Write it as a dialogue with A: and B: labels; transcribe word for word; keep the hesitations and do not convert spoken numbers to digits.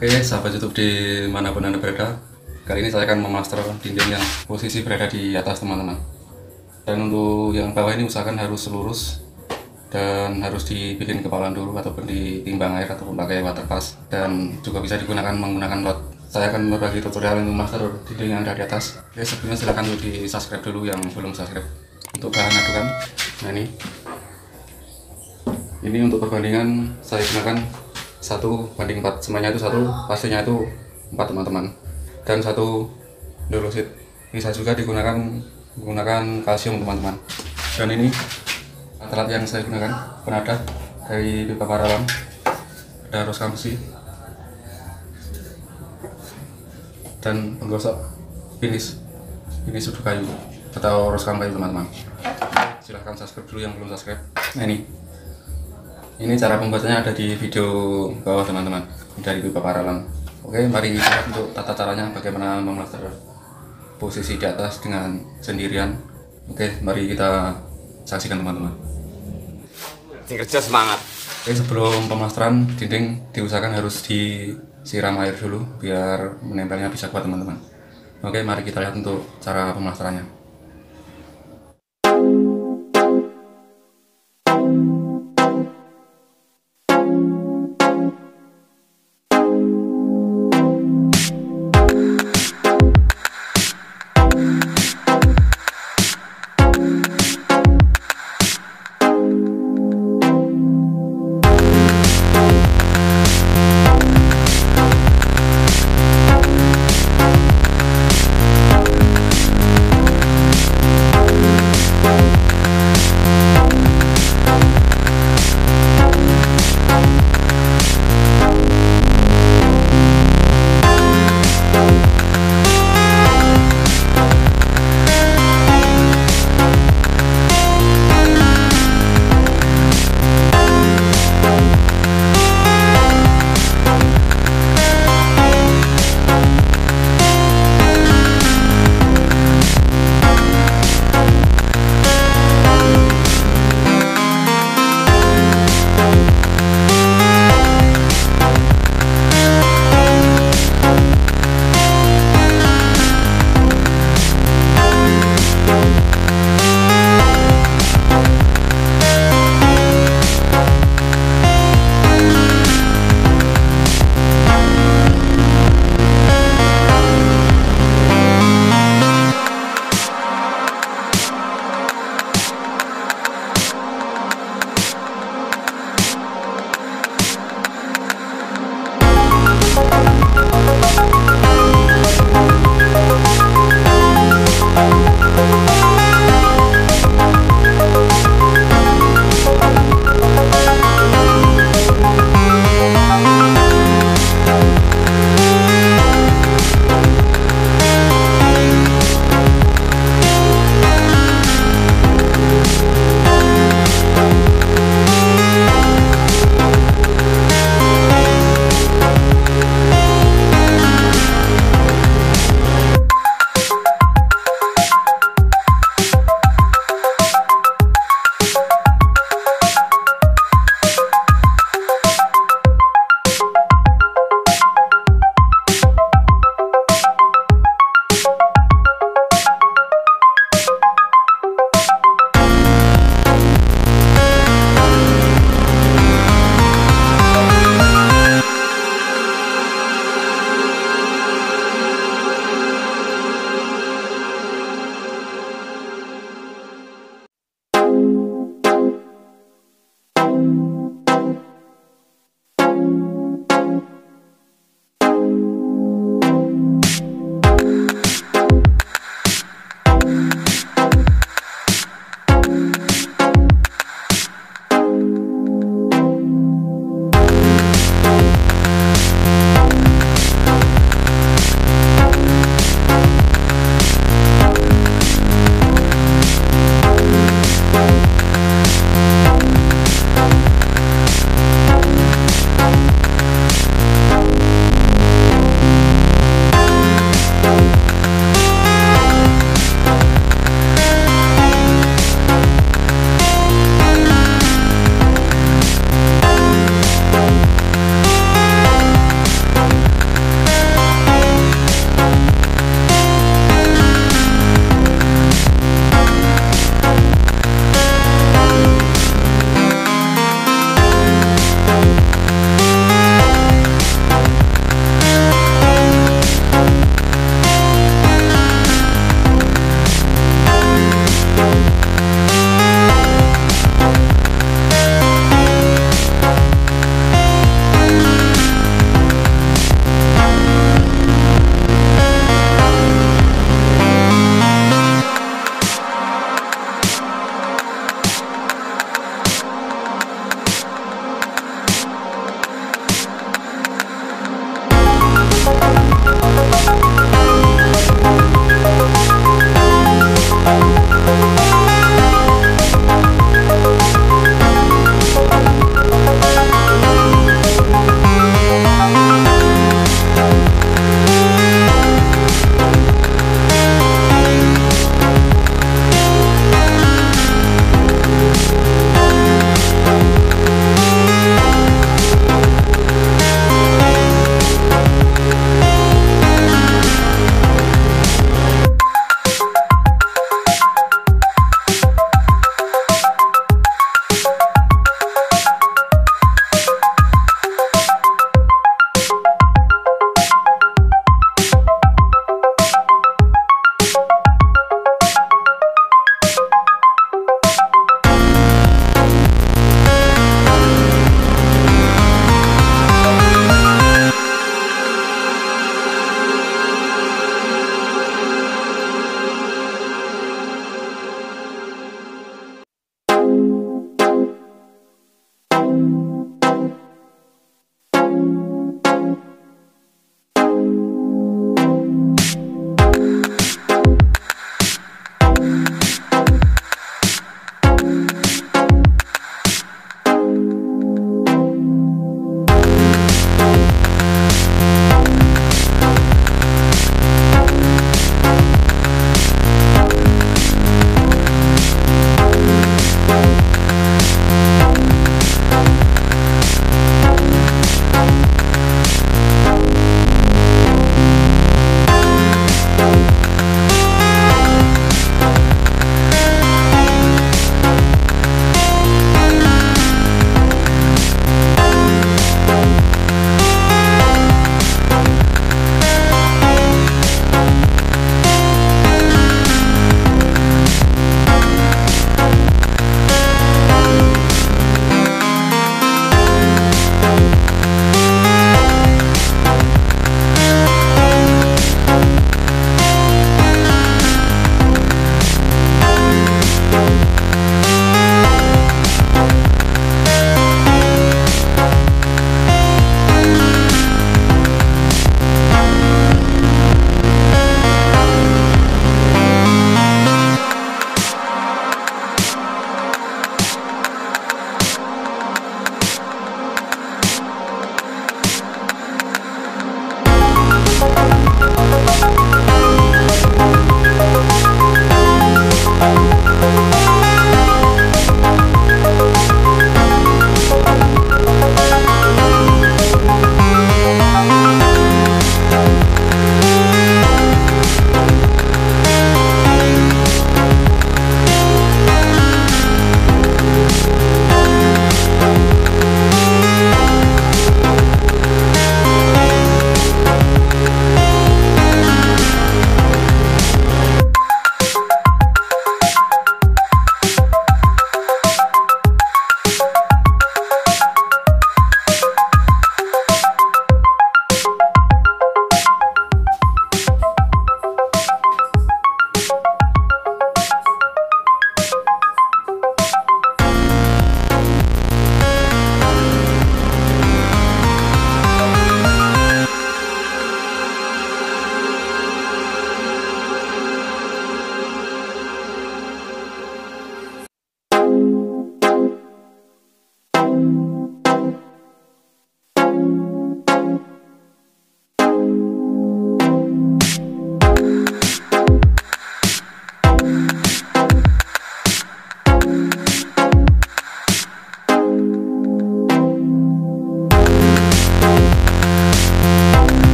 A: Oke, sahabat YouTube dimanapun Anda berada, kali ini saya akan memaster dinding yang posisi berada di atas teman-teman. Dan untuk yang bawah ini usahakan harus lurus dan harus dibikin kepalan dulu ataupun ditimbang air ataupun pakai water pass, dan juga bisa digunakan menggunakan lot. Saya akan berbagi tutorial untuk master dinding yang ada di atas. Oke, sebelumnya silahkan untuk di subscribe dulu yang belum subscribe. Untuk bahan adukan, nah ini ini untuk perbandingan saya gunakan satu banding empat, semuanya itu satu, pastinya itu empat teman-teman, dan satu dolosit. Bisa juga digunakan menggunakan kalsium teman-teman. Dan ini alat yang saya gunakan penada dari pipa paralon, ada roskam besi dan penggosok finish ini sudut kayu atau roskam kayu teman-teman. Silahkan subscribe dulu yang belum subscribe. Nah ini Ini cara pembuatannya ada di video bawah teman-teman, dari pipa paralon. Oke, mari kita lihat untuk tata caranya bagaimana memaster posisi di atas dengan sendirian. Oke, mari kita saksikan teman-teman.
B: Kerja semangat.
A: Oke, sebelum pemasteran dinding diusahakan harus disiram air dulu biar menempelnya bisa kuat teman-teman. Oke, mari kita lihat untuk cara pemasterannya.